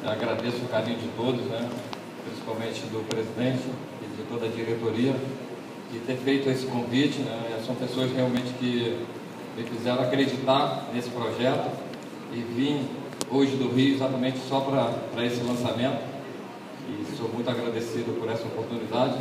Agradeço o carinho de todos, né? Principalmente do presidente e de toda a diretoria, de ter feito esse convite, né? São pessoas realmente que me fizeram acreditar nesse projeto e vim hoje do Rio exatamente só para esse lançamento, e sou muito agradecido por essa oportunidade,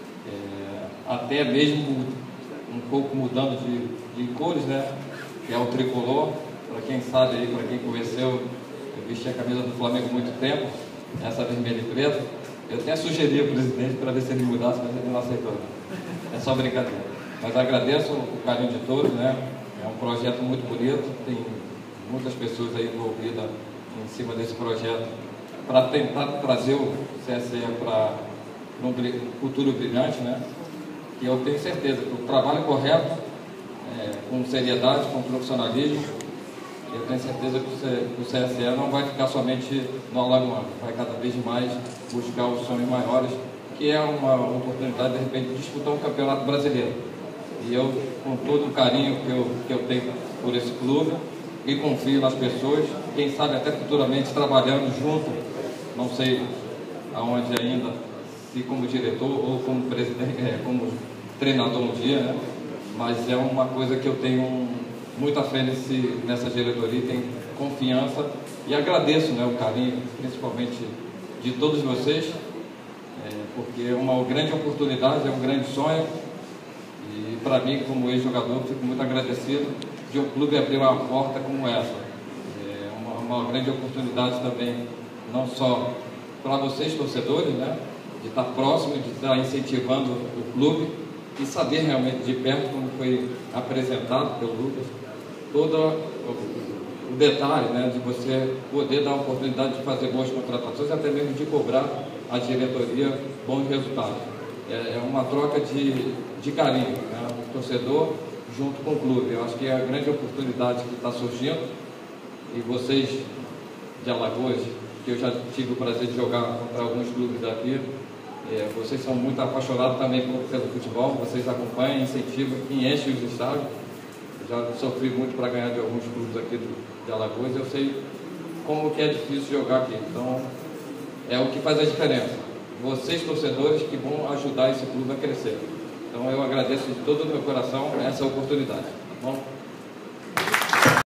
até mesmo um pouco mudando de cores, né? Que é o tricolor. Para quem sabe aí, para quem conheceu, eu vesti a camisa do Flamengo há muito tempo, essa vermelha e preta. Eu até sugeri ao presidente para ver se ele mudasse, mas ele não aceitou. É só brincadeira. Mas agradeço o carinho de todos, né? É um projeto muito bonito, tem muitas pessoas aí envolvidas em cima desse projeto para tentar trazer o CSE para um futuro brilhante, né? E eu tenho certeza que o trabalho correto, com seriedade, com profissionalismo, eu tenho certeza que o CSE não vai ficar somente no Alagoano, vai cada vez mais buscar os sonhos maiores, que é uma oportunidade de repente de disputar um campeonato brasileiro. E eu, com todo o carinho que eu tenho por esse clube, e confio nas pessoas, quem sabe até futuramente trabalhando junto, não sei aonde ainda, se como diretor ou como presidente, como treinador um dia, né? Mas é uma coisa que eu tenho muita fé nessa diretoria, tenho confiança e agradeço, né, o carinho, principalmente de todos vocês, porque é uma grande oportunidade, é um grande sonho, e para mim, como ex-jogador, fico muito agradecido de um clube abrir uma porta como essa. É uma grande oportunidade também, não só para vocês, torcedores, né, de estar próximo, de estar incentivando o clube e saber realmente de perto como foi apresentado pelo Lucas, todo o detalhe, né, de você poder dar a oportunidade de fazer boas contratações, até mesmo de cobrar a diretoria bons resultados. É uma troca de carinho, né, o torcedor junto com o clube. Eu acho que é a grande oportunidade que está surgindo, e vocês de Alagoas, que eu já tive o prazer de jogar contra alguns clubes daqui, vocês são muito apaixonados também pelo futebol, vocês acompanham, incentivam e enchem os estádios. Já sofri muito para ganhar de alguns clubes aqui de Alagoas, eu sei como que é difícil jogar aqui. Então, é o que faz a diferença. Vocês, torcedores, que vão ajudar esse clube a crescer. Então, eu agradeço de todo o meu coração essa oportunidade. Tá bom?